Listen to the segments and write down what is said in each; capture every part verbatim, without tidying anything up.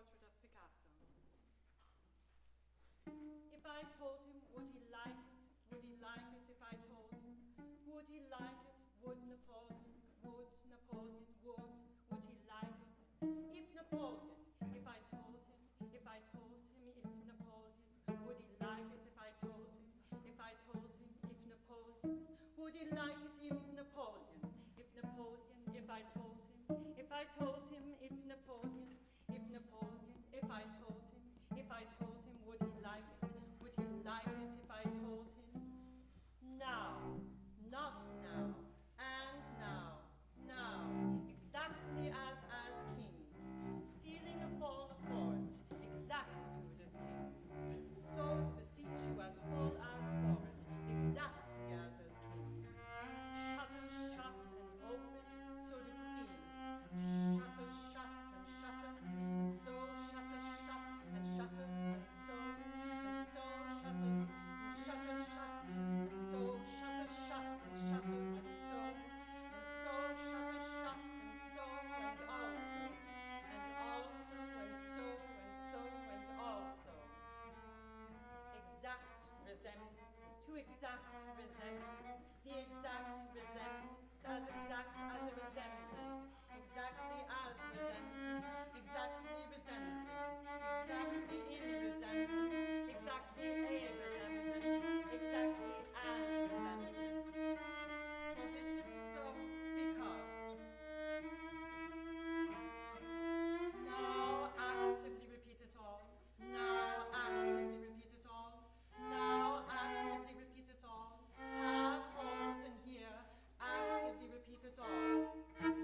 portrait of Picasso. If I told him, would he like it? Would he like it if I told him? Would he like it? Would Napoleon? Would Napoleon? Would? Would he like it? If Napoleon, if I told him, if I told him, if Napoleon, would he like it if I told him? If I told him, if Napoleon, would he like it if Napoleon? If Napoleon, if I told him, if I told him, if Napoleon, if Napoleon, if I told him, if I told him, would he like it? Would he like it if I told him? Now, not now, and now, now, exactly as as kings, feeling a fall for it, exactitude as kings, so to beseech you as full as for it, exactly as as kings. Shutters shut and open, so do queens. Shutters shut and shutters, and so shutters shut and shutters, and so, and so shutters, and shutters shut, and so shutters shut and shutters, and so, and so shutters shut, and so, and also, and also, and so, and so, and also. Exact resemblance, to exact resemblance, the exact resemblance, as exact as a resemblance, exactly as resembling, exactly resembling, exactly in resemblance, exactly a resemblance, exactly an resemblance. For this is so because. Now actively repeat it all. Now actively repeat it all. Now actively repeat it all. Have hold and hear. Actively repeat it all.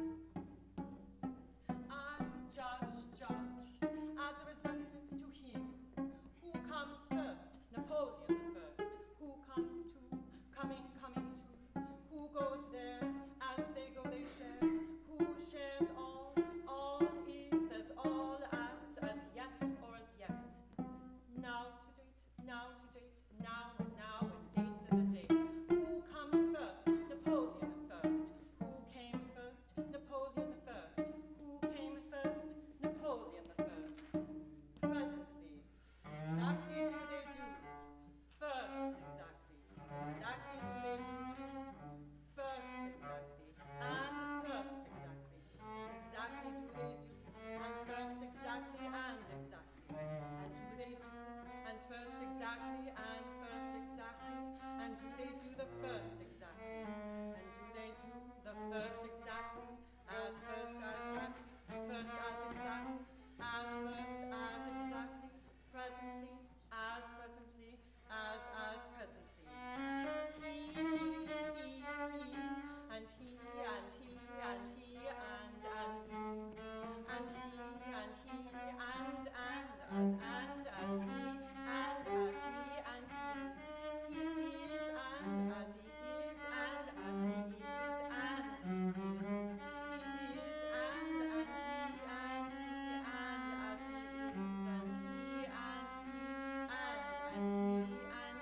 I judge, judge, as a resemblance to him. Who comes first? Napoleon the first. Who comes to? Coming, coming to. Who goes there? As they go, they share. Who shares all? All is as all as, as yet or as yet. Now to date, now to date, now and now and date and the date. Who comes first? Napoleon the first. Who came first? Napoleon the first. Who came first? Napoleon the first. Presently, exactly do they do. First, exactly. Exactly do they do too. First, exactly. And first, exactly. Exactly do they do. And first, exactly, and exactly. And do they do. And first, exactly, and first, exactly. And do they do the first, exactly. And do they do the first, exactly. At first, exactly. First, as exactly. At first, as exactly. Presently, as presently, as as presently. He, he, he, he, and he, and he, and he, and, and he, and he, and he, and, and, as, and, as he, and, as he, and he, he is, and, as he is, and, as he is, and he is, he is, and, and he, and he, and, as he is, and he, and he, and, and he, and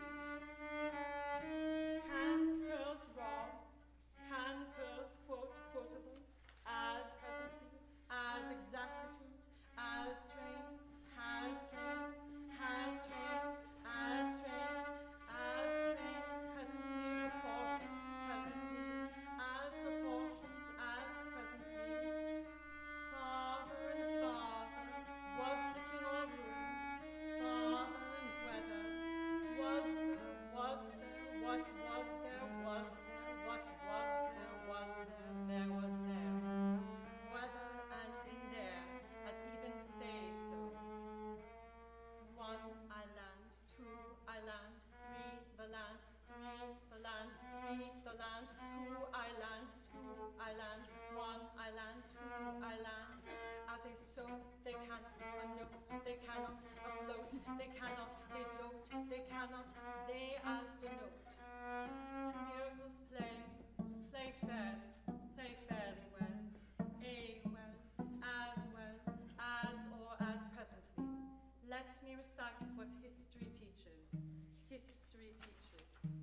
he. Can pearls raw, can pearls quote quotable, as presently, as exactitude, as trains, has trains, has trains, as trains, as trains, presently, proportions, presently, as proportions, as presently. Father and father, was the king or room? Father and whether, was there, was there, what was there, was there, what was there, was there, there was there. Whether and in there, as even say so. One, I land, two, I land, three, the land, three, the land, three, the land, two, I land, two, I land, one, I land, two, I land. As a so, they cannot, a note, they cannot, afloat, they cannot, they dote, they cannot, they as denote. Miracles play, play fairly, play fairly well, a well, as well, as or as presently. Let me recite what history teaches. History teaches.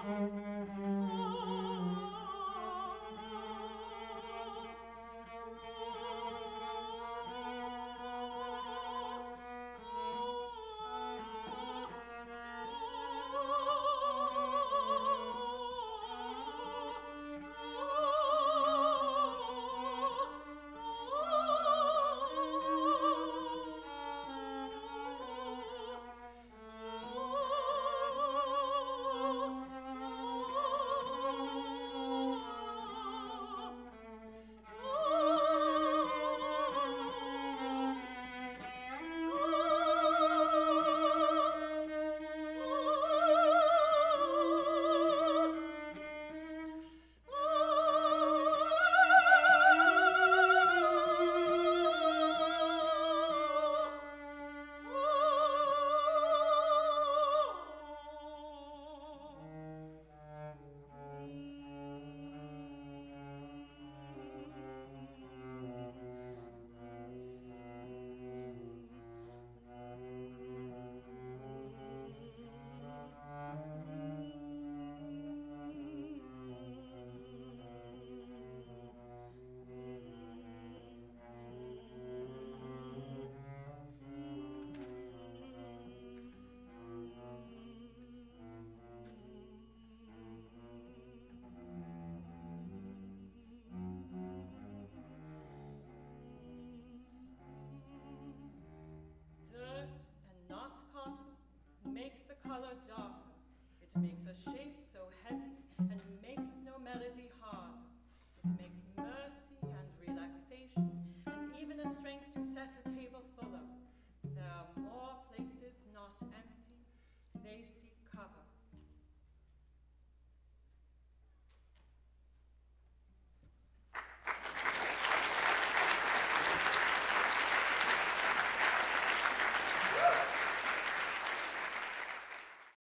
Dirt and not copper makes a color darker. It makes a shape